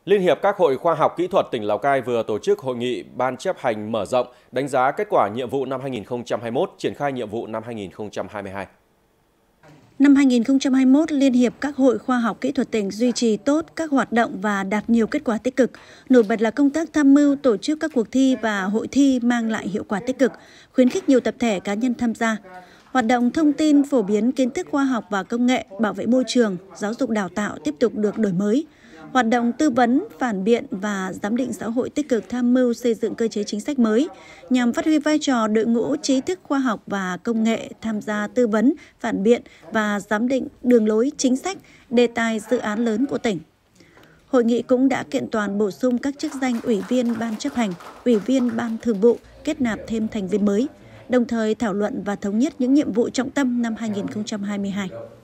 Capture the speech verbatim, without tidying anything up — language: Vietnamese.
Liên hiệp các hội khoa học kỹ thuật tỉnh Lào Cai vừa tổ chức hội nghị ban chấp hành mở rộng đánh giá kết quả nhiệm vụ năm hai nghìn không trăm hai mươi mốt, triển khai nhiệm vụ năm hai nghìn không trăm hai mươi hai. Năm hai nghìn không trăm hai mươi mốt, Liên hiệp các hội khoa học kỹ thuật tỉnh duy trì tốt các hoạt động và đạt nhiều kết quả tích cực. Nổi bật là công tác tham mưu tổ chức các cuộc thi và hội thi mang lại hiệu quả tích cực, khuyến khích nhiều tập thể cá nhân tham gia. Hoạt động thông tin, phổ biến kiến thức khoa học và công nghệ, bảo vệ môi trường, giáo dục đào tạo tiếp tục được đổi mới. Hoạt động tư vấn, phản biện và giám định xã hội tích cực tham mưu xây dựng cơ chế chính sách mới nhằm phát huy vai trò đội ngũ trí thức khoa học và công nghệ tham gia tư vấn, phản biện và giám định đường lối chính sách, đề tài dự án lớn của tỉnh. Hội nghị cũng đã kiện toàn bổ sung các chức danh ủy viên ban chấp hành, ủy viên ban thường vụ, kết nạp thêm thành viên mới, đồng thời thảo luận và thống nhất những nhiệm vụ trọng tâm năm hai nghìn không trăm hai mươi hai.